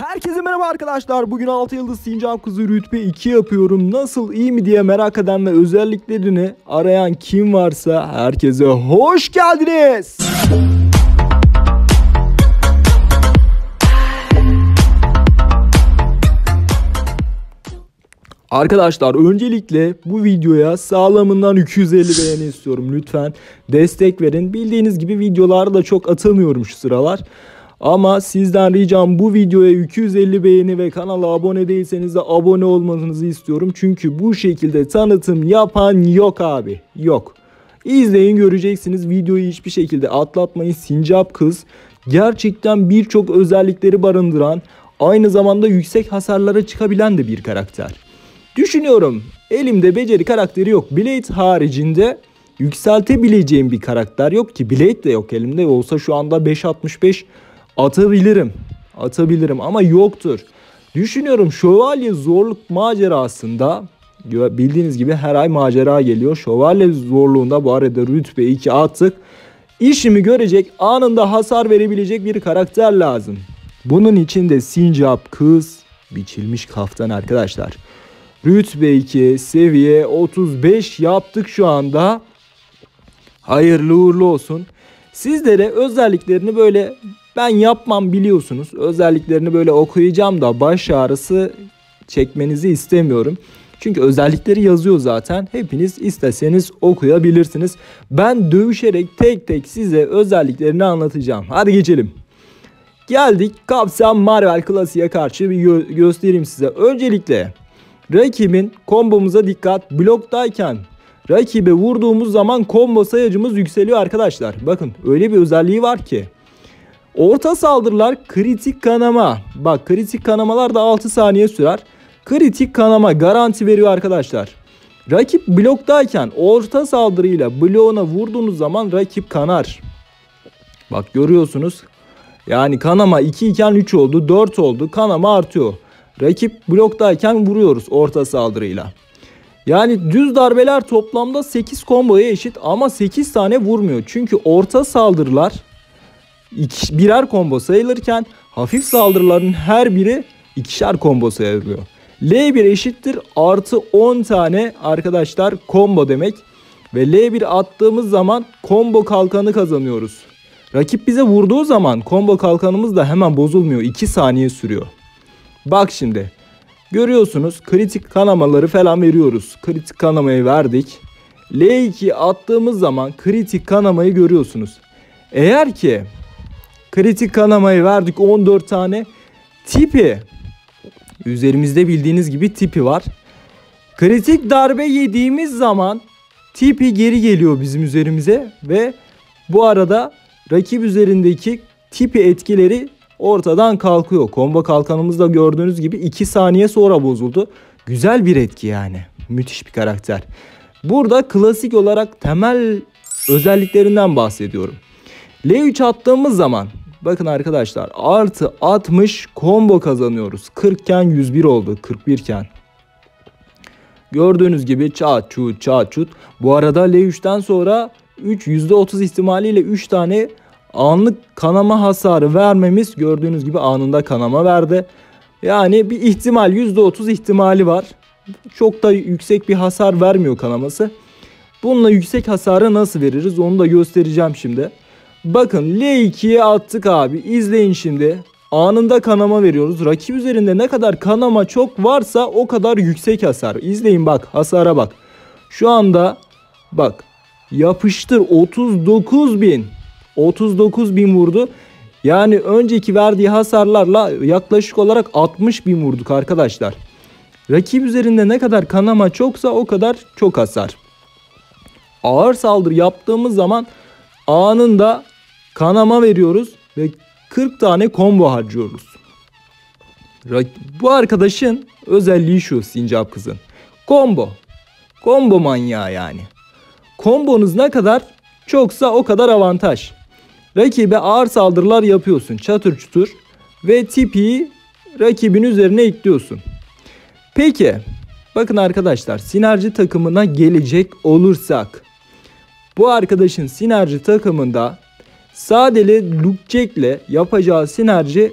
Herkese merhaba arkadaşlar. Bugün 6 yıldız sincap kızı rütbe 2 yapıyorum. Nasıl, iyi mi diye merak eden ve özelliklerini arayan kim varsa herkese hoş geldiniz. Arkadaşlar öncelikle bu videoya sağlamından 250 beğeni istiyorum. Lütfen destek verin. Bildiğiniz gibi videoları da çok atamıyorum şu sıralar. Ama sizden ricam bu videoya 250 beğeni ve kanala abone değilseniz de abone olmanızı istiyorum. Çünkü bu şekilde tanıtım yapan yok abi. Yok. İzleyin, göreceksiniz. Videoyu hiçbir şekilde atlatmayın. Sincap kız gerçekten birçok özellikleri barındıran, aynı zamanda yüksek hasarlara çıkabilen de bir karakter. Düşünüyorum, elimde beceri karakteri yok. Blade haricinde yükseltebileceğim bir karakter yok ki. Blade de yok elimde. Olsa şu anda 5.65 atabilirim ama yoktur. Düşünüyorum, şövalye zorluk macerasında bildiğiniz gibi her ay macera geliyor. Şövalye zorluğunda bu arada rütbe 2 attık. İşimi görecek, anında hasar verebilecek bir karakter lazım. Bunun için de sincap kız biçilmiş kaftan arkadaşlar. Rütbe 2 seviye 35 yaptık şu anda. Hayırlı uğurlu olsun. Sizlere özelliklerini böyle ben yapmam biliyorsunuz. Özelliklerini böyle okuyacağım da baş ağrısı çekmenizi istemiyorum. Çünkü özellikleri yazıyor zaten. Hepiniz isteseniz okuyabilirsiniz. Ben dövüşerek tek tek size özelliklerini anlatacağım. Hadi geçelim. Geldik Kapsan Marvel Klasiğe karşı bir göstereyim size. Öncelikle rakibin kombomuza dikkat. Bloktayken rakibe vurduğumuz zaman combo sayacımız yükseliyor arkadaşlar. Bakın öyle bir özelliği var ki. Orta saldırılar kritik kanama. Bak, kritik kanamalar da 6 saniye sürer. Kritik kanama garanti veriyor arkadaşlar. Rakip bloktayken orta saldırıyla bloğuna vurduğunuz zaman rakip kanar. Bak görüyorsunuz. Yani kanama 2 iken 3 oldu, 4 oldu. Kanama artıyor. Rakip bloktayken vuruyoruz orta saldırıyla. Yani düz darbeler toplamda 8 komboya eşit ama 8 tane vurmuyor. Çünkü orta saldırılar birer combo sayılırken hafif saldırıların her biri ikişer combo sayılıyor. L1 eşittir artı 10 tane arkadaşlar combo demek. Ve L1 attığımız zaman combo kalkanı kazanıyoruz. Rakip bize vurduğu zaman combo kalkanımız da hemen bozulmuyor. 2 saniye sürüyor. Bak şimdi. Görüyorsunuz kritik kanamaları falan veriyoruz. Kritik kanamayı verdik. L2 attığımız zaman kritik kanamayı görüyorsunuz. Eğer ki kritik kanamayı verdik 14 tane. Tipi. Üzerimizde bildiğiniz gibi tipi var. Kritik darbe yediğimiz zaman tipi geri geliyor bizim üzerimize. Ve bu arada rakip üzerindeki tipi etkileri ortadan kalkıyor. Combo kalkanımız da gördüğünüz gibi 2 saniye sonra bozuldu. Güzel bir etki yani. Müthiş bir karakter. Burada klasik olarak temel özelliklerinden bahsediyorum. L3 attığımız zaman bakın arkadaşlar artı 60 combo kazanıyoruz. 40 iken 101 oldu. 41 iken. Gördüğünüz gibi çat çut çat çut. Bu arada L3'ten sonra %30 ihtimaliyle 3 tane anlık kanama hasarı vermemiz, gördüğünüz gibi anında kanama verdi. Yani bir ihtimal, %30 ihtimali var. Çok da yüksek bir hasar vermiyor kanaması. Bununla yüksek hasarı nasıl veririz onu da göstereceğim şimdi. Bakın L2'ye attık abi. İzleyin şimdi. Anında kanama veriyoruz. Rakip üzerinde ne kadar kanama çok varsa o kadar yüksek hasar. İzleyin bak, hasara bak. Şu anda bak yapıştır 39.000. 39.000 vurdu. Yani önceki verdiği hasarlarla yaklaşık olarak 60.000 vurduk arkadaşlar. Rakip üzerinde ne kadar kanama çoksa o kadar çok hasar. Ağır saldırı yaptığımız zaman anında kanama veriyoruz ve 40 tane combo harcıyoruz. Bu arkadaşın özelliği şu, sincap kızın. Combo manyağı yani. Kombonuz ne kadar çoksa o kadar avantaj. Rakibe ağır saldırılar yapıyorsun çatır çutur ve tipi rakibin üzerine ekliyorsun. Peki bakın arkadaşlar, sinerji takımına gelecek olursak bu arkadaşın sinerji takımında sadece Luke Jack'le yapacağı sinerji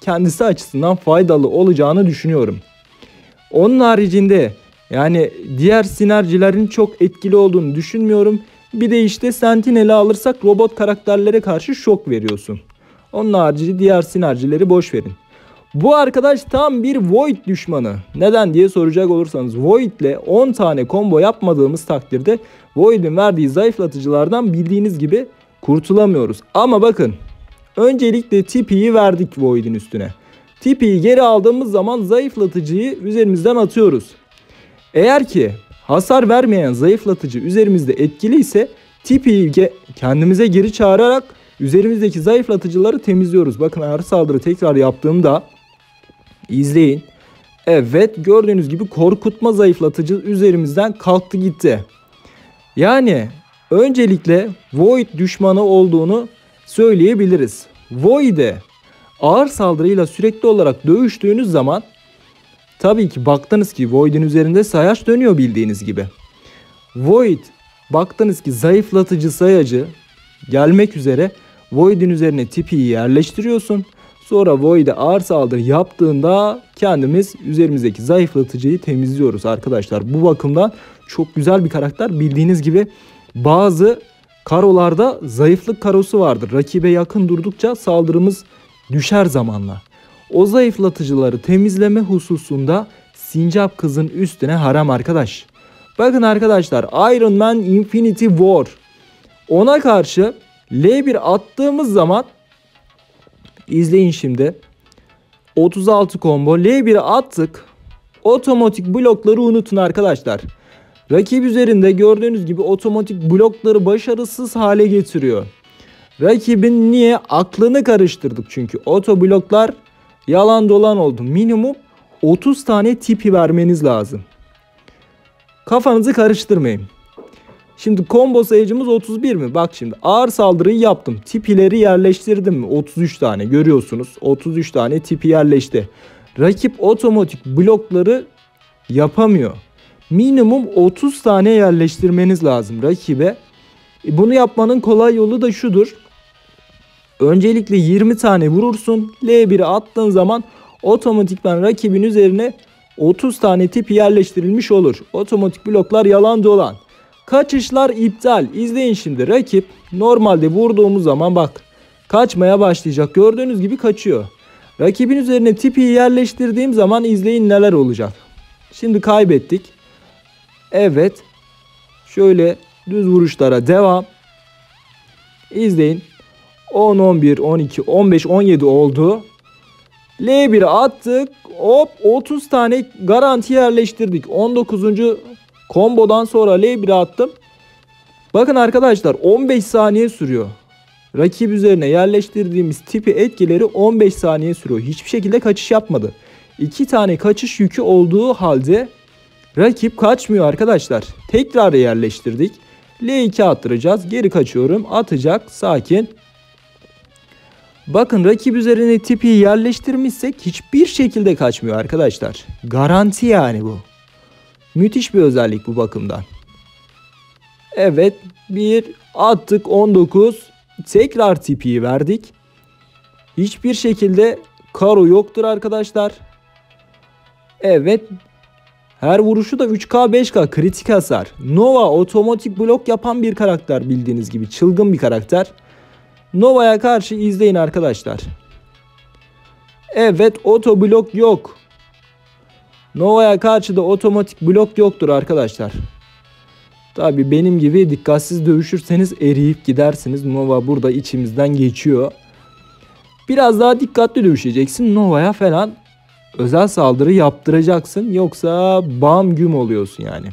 kendisi açısından faydalı olacağını düşünüyorum. Onun haricinde yani diğer sinerjilerin çok etkili olduğunu düşünmüyorum. Bir de işte Sentinel'i alırsak robot karakterlere karşı şok veriyorsun. Onun harici diğer sinerjileri boş verin. Bu arkadaş tam bir Void düşmanı. Neden diye soracak olursanız Void ile 10 tane combo yapmadığımız takdirde Void'in verdiği zayıflatıcılardan bildiğiniz gibi kurtulamıyoruz. Ama bakın öncelikle TP'yi verdik Void'in üstüne. TP'yi geri aldığımız zaman zayıflatıcıyı üzerimizden atıyoruz. Eğer ki hasar vermeyen zayıflatıcı üzerimizde etkili ise TP'yi kendimize geri çağırarak üzerimizdeki zayıflatıcıları temizliyoruz. Bakın ağır saldırı tekrar yaptığımda izleyin. Evet, gördüğünüz gibi korkutma zayıflatıcı üzerimizden kalktı gitti. Yani öncelikle Void düşmanı olduğunu söyleyebiliriz. Void'e ağır saldırıyla sürekli olarak dövüştüğünüz zaman tabii ki baktınız ki Void'in üzerinde sayaç dönüyor bildiğiniz gibi. Void baktınız ki zayıflatıcı sayacı gelmek üzere, Void'in üzerine tipiyi yerleştiriyorsun. Sonra Void'e ağır saldırı yaptığında kendimiz üzerimizdeki zayıflatıcıyı temizliyoruz arkadaşlar. Bu bakımdan çok güzel bir karakter. Bildiğiniz gibi bazı karolarda zayıflık karosu vardır. Rakibe yakın durdukça saldırımız düşer zamanla. O zayıflatıcıları temizleme hususunda Sincap kızın üstüne haram arkadaş. Bakın arkadaşlar, Iron Man Infinity War. Ona karşı L1 attığımız zaman izleyin şimdi. 36 combo L1'e attık. Otomatik blokları unutun arkadaşlar. Rakip üzerinde gördüğünüz gibi otomatik blokları başarısız hale getiriyor. Rakibin niye? Aklını karıştırdık çünkü. Oto bloklar yalan dolan oldu. Minimum 30 tane tipi vermeniz lazım. Kafanızı karıştırmayın. Şimdi combo sayıcımız 31 mi? Bak şimdi ağır saldırıyı yaptım. Tipileri yerleştirdim mi? 33 tane görüyorsunuz. 33 tane tipi yerleşti. Rakip otomatik blokları yapamıyor. Minimum 30 tane yerleştirmeniz lazım rakibe. Bunu yapmanın kolay yolu da şudur. Öncelikle 20 tane vurursun. L1'e attığın zaman otomatikman rakibin üzerine 30 tane tipi yerleştirilmiş olur. Otomatik bloklar yalan dolan. Kaçışlar iptal. İzleyin şimdi. Rakip normalde vurduğumuz zaman bak kaçmaya başlayacak. Gördüğünüz gibi kaçıyor. Rakibin üzerine tipi yerleştirdiğim zaman izleyin neler olacak. Şimdi kaybettik. Evet. Şöyle düz vuruşlara devam. İzleyin. 10, 11, 12, 15, 17 oldu. L1'e attık. Hop 30 tane garanti yerleştirdik. 19. kombodan sonra L1'e attım. Bakın arkadaşlar 15 saniye sürüyor. Rakip üzerine yerleştirdiğimiz tipi etkileri 15 saniye sürüyor. Hiçbir şekilde kaçış yapmadı. 2 tane kaçış yükü olduğu halde rakip kaçmıyor arkadaşlar. Tekrar yerleştirdik. L2 attıracağız. Geri kaçıyorum. Atacak. Sakin. Bakın rakip üzerine tipi yerleştirmişsek hiçbir şekilde kaçmıyor arkadaşlar. Garanti yani bu. Müthiş bir özellik bu bakımdan. Evet, bir attık 19. Tekrar tipiyi verdik. Hiçbir şekilde karo yoktur arkadaşlar. Evet. Her vuruşu da 3K 5K kritik hasar. Nova otomatik blok yapan bir karakter bildiğiniz gibi. Çılgın bir karakter. Nova'ya karşı izleyin arkadaşlar. Evet, oto blok yok. Nova'ya karşı da otomatik blok yoktur arkadaşlar. Tabi benim gibi dikkatsiz dövüşürseniz eriyip gidersiniz. Nova burada içimizden geçiyor. Biraz daha dikkatli dövüşeceksin. Nova'ya falan özel saldırı yaptıracaksın. Yoksa bam güm oluyorsun yani.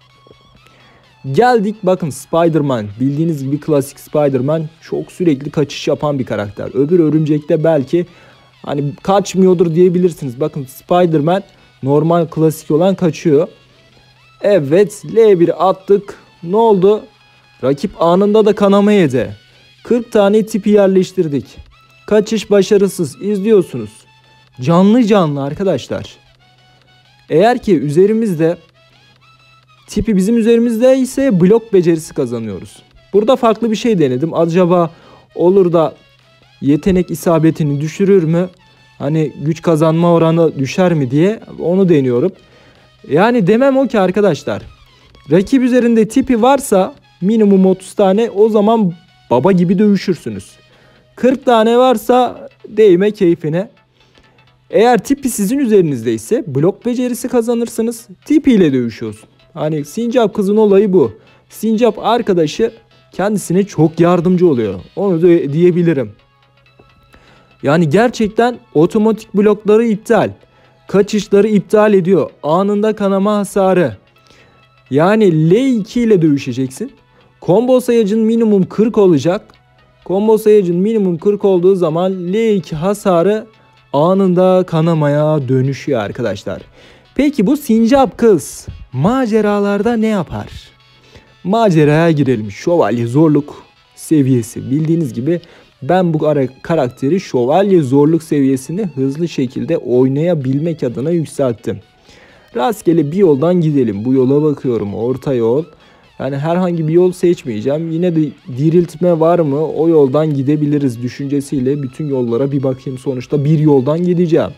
Geldik bakın Spider-Man. Bildiğiniz gibi klasik Spider-Man çok sürekli kaçış yapan bir karakter. Öbür örümcekte belki hani kaçmıyordur diyebilirsiniz. Bakın Spider-Man normal klasik olan kaçıyor. Evet, L1 attık. Ne oldu? Rakip anında da kanama yedi. 40 tane tipi yerleştirdik. Kaçış başarısız. İzliyorsunuz. Canlı canlı arkadaşlar. Eğer ki üzerimizde tipi bizim üzerimizde ise blok becerisi kazanıyoruz. Burada farklı bir şey denedim. Acaba olur da yetenek isabetini düşürür mü? Hani güç kazanma oranı düşer mi diye onu deniyorum. Yani demem o ki arkadaşlar. Rakip üzerinde tipi varsa minimum 30 tane, o zaman baba gibi dövüşürsünüz. 40 tane varsa değme keyfine. Eğer tipi sizin üzerinizdeyse blok becerisi kazanırsınız. Tipiyle dövüşüyorsun. Hani Sincap kızın olayı bu. Sincap arkadaşı kendisine çok yardımcı oluyor. Onu da diyebilirim. Yani gerçekten otomatik blokları iptal. Kaçışları iptal ediyor. Anında kanama hasarı. Yani L2 ile dövüşeceksin. Combo sayacın minimum 40 olacak. Combo sayacın minimum 40 olduğu zaman L2 hasarı anında kanamaya dönüşüyor arkadaşlar. Peki bu Sincap kız maceralarda ne yapar? Maceraya girelim. Şövalye zorluk seviyesi. Bildiğiniz gibi ben bu karakteri şövalye zorluk seviyesini hızlı şekilde oynayabilmek adına yükselttim. Rastgele bir yoldan gidelim. Bu yola bakıyorum. Orta yol. Yani herhangi bir yol seçmeyeceğim. Yine de diriltme var mı? O yoldan gidebiliriz düşüncesiyle bütün yollara bir bakayım. Sonuçta bir yoldan gideceğim.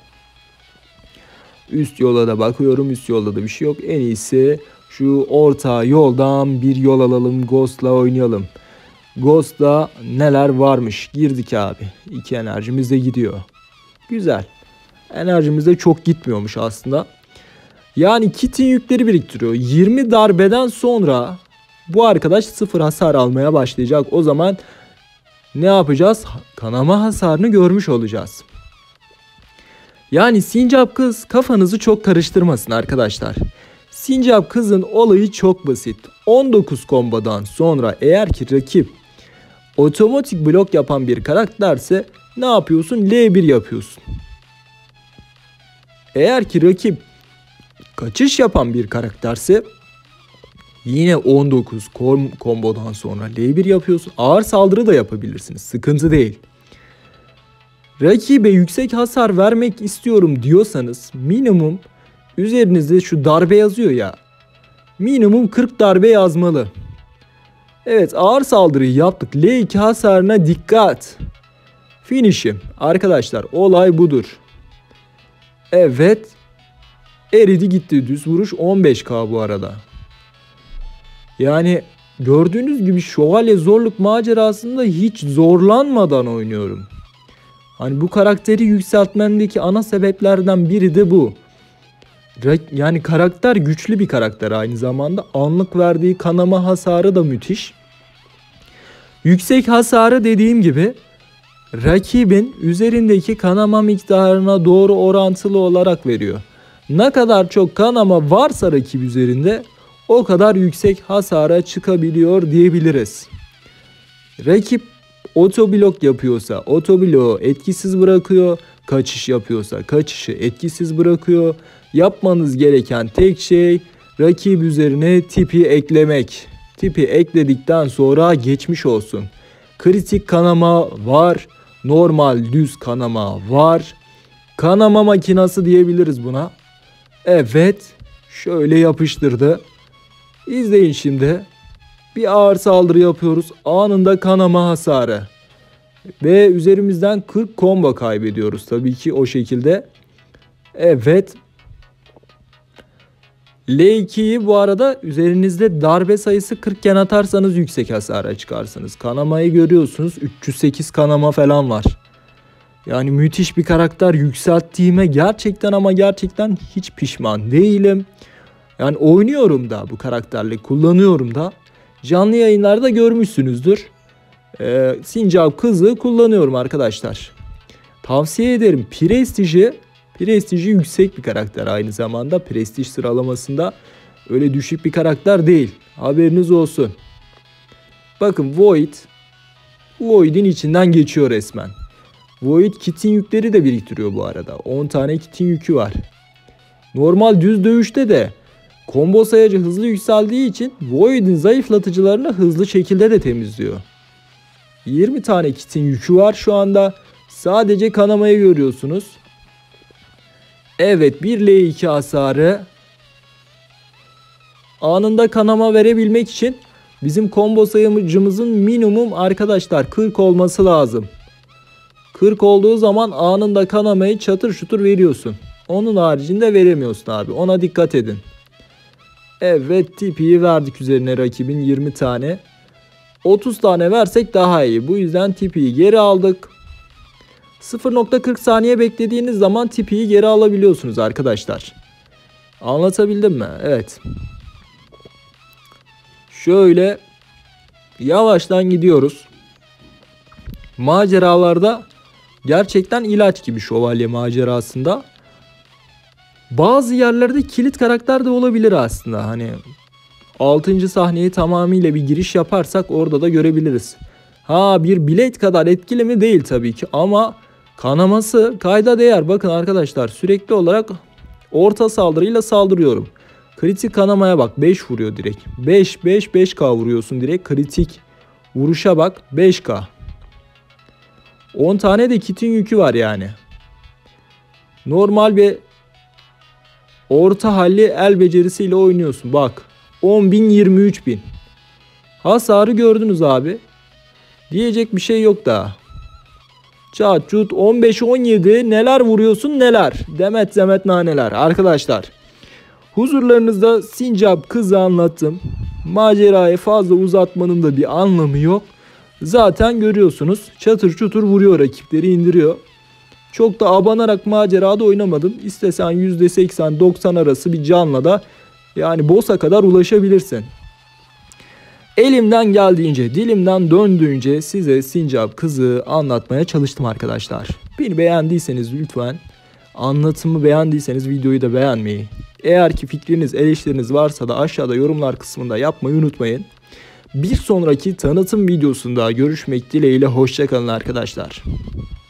Üst yola da bakıyorum. Üst yolda da bir şey yok. En iyisi şu orta yoldan bir yol alalım. Ghost'la oynayalım. Ghost'ta neler varmış? Girdik abi. 2 enerjimiz de gidiyor. Güzel. Enerjimiz de çok gitmiyormuş aslında. Yani kitin yükleri biriktiriyor. 20 darbeden sonra bu arkadaş 0 hasar almaya başlayacak. O zaman ne yapacağız? Kanama hasarını görmüş olacağız. Yani Sincap kız kafanızı çok karıştırmasın arkadaşlar. Sincap kızın olayı çok basit. 19 kombodan sonra eğer ki rakip otomatik blok yapan bir karakterse ne yapıyorsun? L1 yapıyorsun. Eğer ki rakip kaçış yapan bir karakterse yine 19 kombodan sonra L1 yapıyorsun. Ağır saldırı da yapabilirsiniz. Sıkıntı değil. Rakibe yüksek hasar vermek istiyorum diyorsanız minimum üzerinizde şu darbe yazıyor ya. Minimum 40 darbe yazmalı. Evet, ağır saldırıyı yaptık. L2 hasarına dikkat. Finish'im. Arkadaşlar olay budur. Evet. Eridi gitti. Düz vuruş 15k bu arada. Yani gördüğünüz gibi şövalye zorluk macerasında hiç zorlanmadan oynuyorum. Hani bu karakteri yükseltmemdeki ana sebeplerden biri de bu. Yani karakter güçlü bir karakter aynı zamanda. Anlık verdiği kanama hasarı da müthiş. Yüksek hasarı dediğim gibi rakibin üzerindeki kanama miktarına doğru orantılı olarak veriyor. Ne kadar çok kanama varsa rakip üzerinde o kadar yüksek hasara çıkabiliyor diyebiliriz. Rakip otoblok yapıyorsa otobloğu etkisiz bırakıyor. Kaçış yapıyorsa kaçışı etkisiz bırakıyor. Yapmanız gereken tek şey rakip üzerine tipi eklemek. Tipi ekledikten sonra geçmiş olsun. Kritik kanama var. Normal düz kanama var. Kanama makinası diyebiliriz buna. Evet. Şöyle yapıştırdı. İzleyin şimdi. Bir ağır saldırı yapıyoruz. Anında kanama hasarı. Ve üzerimizden 40 combo kaybediyoruz. Tabii ki o şekilde. Evet. L2'yi bu arada üzerinizde darbe sayısı 40 iken atarsanız yüksek hasara çıkarsınız. Kanamayı görüyorsunuz. 308 kanama falan var. Yani müthiş bir karakter, yükselttiğime gerçekten ama gerçekten hiç pişman değilim. Yani oynuyorum da bu karakterle, kullanıyorum da. Canlı yayınlarda görmüşsünüzdür. Sincap kızı kullanıyorum arkadaşlar. Tavsiye ederim. Prestiji yüksek bir karakter aynı zamanda. Prestij sıralamasında öyle düşük bir karakter değil. Haberiniz olsun. Bakın Void'in içinden geçiyor resmen. Void kitin yükleri de biriktiriyor bu arada. 10 tane kitin yükü var. Normal düz dövüşte de combo sayacı hızlı yükseldiği için Void'in zayıflatıcılarını hızlı şekilde de temizliyor. 20 tane kitin yükü var şu anda. Sadece kanamayı görüyorsunuz. Evet, bir L2 hasarı. Anında kanama verebilmek için bizim combo sayımcımızın minimum arkadaşlar 40 olması lazım. 40 olduğu zaman anında kanamayı çatır çutur veriyorsun. Onun haricinde veremiyorsun abi. Ona dikkat edin. Evet, tipiyi verdik üzerine rakibin 20 tane. 30 tane versek daha iyi. Bu yüzden tipiyi geri aldık. 0.40 saniye beklediğiniz zaman tipiyi geri alabiliyorsunuz arkadaşlar. Anlatabildim mi? Evet. Şöyle yavaştan gidiyoruz. Maceralarda gerçekten ilaç gibi şövalye macerasında. Bazı yerlerde kilit karakter de olabilir aslında. Hani 6. sahneye tamamıyla bir giriş yaparsak orada da görebiliriz. Bir Blade kadar etkili mi değil tabii ki ama kanaması kayda değer. Bakın arkadaşlar, sürekli olarak orta saldırıyla saldırıyorum. Kritik kanamaya bak, 5 vuruyor direkt. 5K vuruyorsun direkt, kritik vuruşa bak, 5K. 10 tane de kitin yükü var yani. Normal bir orta halli el becerisiyle oynuyorsun. Bak 10.000 23.000. Hasarı gördünüz abi. Diyecek bir şey yok daha. Çat çut 15-17 neler vuruyorsun neler. Demet demet naneler. Arkadaşlar huzurlarınızda Sincap kızı anlattım. Macerayı fazla uzatmanın da bir anlamı yok. Zaten görüyorsunuz, çatır çutur vuruyor, rakipleri indiriyor. Çok da abanarak macerada oynamadım. İstesen %80-90 arası bir canla da yani boss'a kadar ulaşabilirsin. Elimden geldiğince, dilimden döndüğünce size Sincap kızı anlatmaya çalıştım arkadaşlar. Beni beğendiyseniz lütfen, anlatımı beğendiyseniz videoyu da beğenmeyi. Eğer ki fikriniz, eleştiriniz varsa da aşağıda yorumlar kısmında yapmayı unutmayın. Bir sonraki tanıtım videosunda görüşmek dileğiyle, hoşça kalın arkadaşlar.